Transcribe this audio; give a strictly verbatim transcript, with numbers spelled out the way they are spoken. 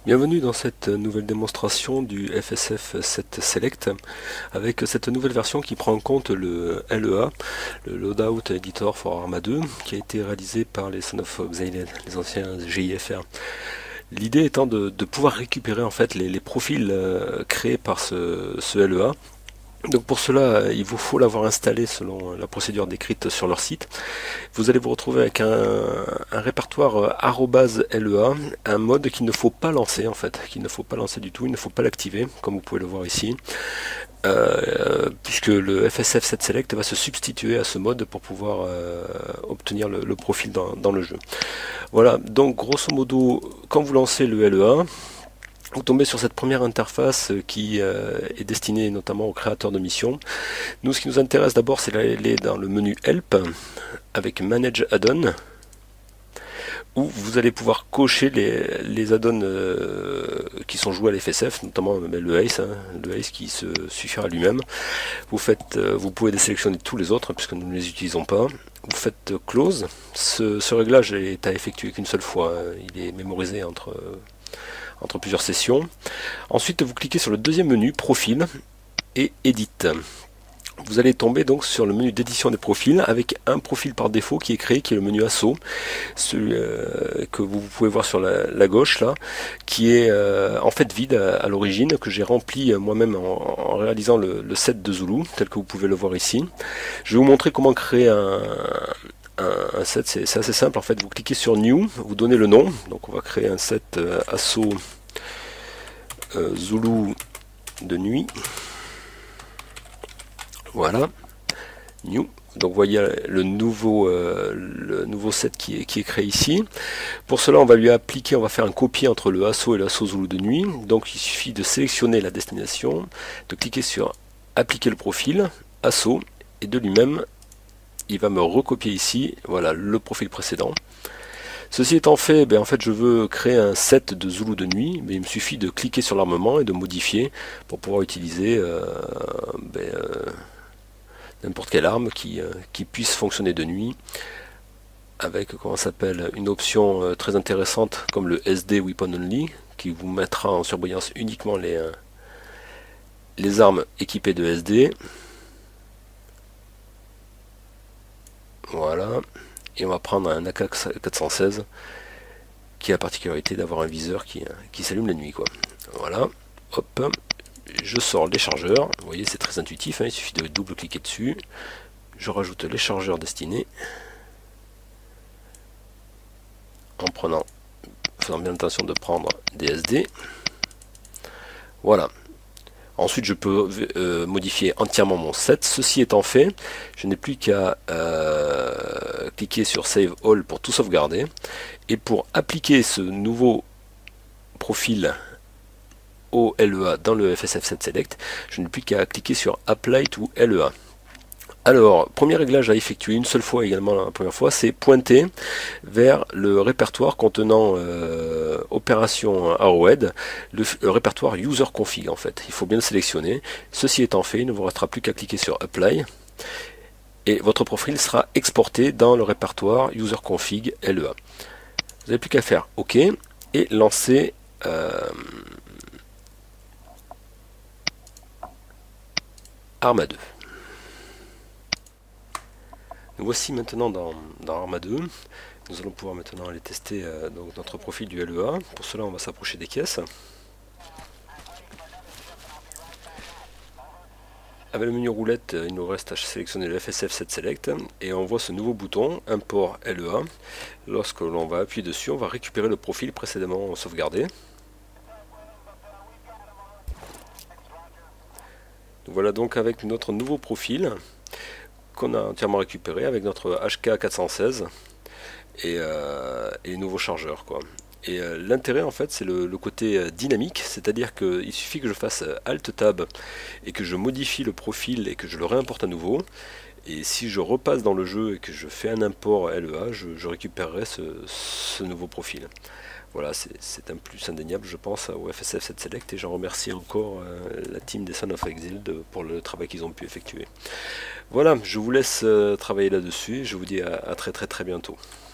Bienvenue dans cette nouvelle démonstration du F S F sept Select avec cette nouvelle version qui prend en compte le L E A, le Loadout Editor for Arma deux, qui a été réalisé par les Sons of Exiled, les anciens G I F R. L'idée étant de, de pouvoir récupérer en fait les, les profils euh, créés par ce, ce L E A. Donc pour cela, il vous faut l'avoir installé selon la procédure décrite sur leur site. Vous allez vous retrouver avec un, un répertoire arobase L E A, un mode qu'il ne faut pas lancer en fait, qu'il ne faut pas lancer du tout, il ne faut pas l'activer, comme vous pouvez le voir ici, euh, puisque le F S F sept Select va se substituer à ce mode pour pouvoir euh, obtenir le, le profil dans, dans le jeu. Voilà, donc grosso modo, quand vous lancez le L E A, vous tombez sur cette première interface qui euh, est destinée notamment aux créateurs de missions. Nous, ce qui nous intéresse d'abord, c'est d'aller dans le menu Help avec Manage Add-on, où vous allez pouvoir cocher les, les add-ons euh, qui sont joués à l'F S F, notamment le Ace, hein, le Ace qui se suffira lui-même. Vous faites, euh, vous pouvez désélectionner tous les autres, hein, puisque nous ne les utilisons pas. Vous faites Close. Ce, ce réglage est à effectuer qu'une seule fois. Hein. Il est mémorisé entre... Euh, entre plusieurs sessions. Ensuite, vous cliquez sur le deuxième menu, Profil, et Edit. Vous allez tomber donc sur le menu d'édition des profils, avec un profil par défaut qui est créé, qui est le menu Assaut, celui euh, que vous pouvez voir sur la, la gauche, là, qui est euh, en fait vide à, à l'origine, que j'ai rempli moi-même en, en réalisant le, le set de Zulu, tel que vous pouvez le voir ici. Je vais vous montrer comment créer un... un set, c'est assez simple en fait. Vous cliquez sur New, vous donnez le nom, donc on va créer un set euh, Assaut euh, Zulu de nuit. Voilà, New. Donc vous voyez le nouveau, euh, le nouveau set qui est, qui est créé ici. Pour cela, on va lui appliquer, on va faire un copier entre le Assaut et l'Assaut Zulu de nuit. Donc il suffit de sélectionner la destination, de cliquer sur Appliquer le profil, Assaut, et de lui-même il va me recopier ici, voilà, le profil précédent. Ceci étant fait, ben, en fait, je veux créer un set de Zulu de nuit, mais il me suffit de cliquer sur l'armement et de modifier pour pouvoir utiliser euh, ben, euh, n'importe quelle arme qui, euh, qui puisse fonctionner de nuit, avec comment s'appelle une option euh, très intéressante comme le S D Weapon Only, qui vous mettra en surbrillance uniquement les, euh, les armes équipées de S D. Voilà, et on va prendre un A K quatre cent seize qui a la particularité d'avoir un viseur qui, qui s'allume la nuit, quoi. Voilà, hop, je sors les chargeurs. Vous voyez, c'est très intuitif, hein, il suffit de double-cliquer dessus. Je rajoute les chargeurs destinés en prenant, faisant bien attention de prendre des S D. Voilà. Ensuite, je peux euh, modifier entièrement mon set. Ceci étant fait, je n'ai plus qu'à euh, cliquer sur Save All pour tout sauvegarder. Et pour appliquer ce nouveau profil au L E A dans le F S F sept Select, je n'ai plus qu'à cliquer sur Apply to L E A. Alors, premier réglage à effectuer une seule fois également la première fois, c'est pointer vers le répertoire contenant euh, opération Arrowhead, le, le répertoire User Config en fait. Il faut bien le sélectionner. Ceci étant fait, il ne vous restera plus qu'à cliquer sur Apply et votre profil sera exporté dans le répertoire User Config L E A. Vous n'avez plus qu'à faire OK et lancer euh, Arma deux. Nous voici maintenant dans, dans Arma deux. Nous allons pouvoir maintenant aller tester euh, donc notre profil du L E A. Pour cela, on va s'approcher des caisses. Avec le menu roulette, il nous reste à sélectionner le F S F sept Select et on voit ce nouveau bouton Import L E A. Lorsque l'on va appuyer dessus, on va récupérer le profil précédemment sauvegardé. Voilà donc avec notre nouveau profil qu'on a entièrement récupéré avec notre H K quatre cent seize et, euh, et les nouveaux chargeurs, quoi. Et euh, l'intérêt en fait c'est le, le côté euh, dynamique, c'est-à-dire qu'il suffit que je fasse euh, Alt Tab et que je modifie le profil et que je le réimporte à nouveau, et si je repasse dans le jeu et que je fais un import L E A, je, je récupérerai ce, ce nouveau profil. Voilà, c'est un plus indéniable je pense au F S F sept Select, et j'en remercie encore euh, la team des Sons of Exiled pour le travail qu'ils ont pu effectuer. Voilà, je vous laisse euh, travailler là-dessus, je vous dis à, à très très très bientôt.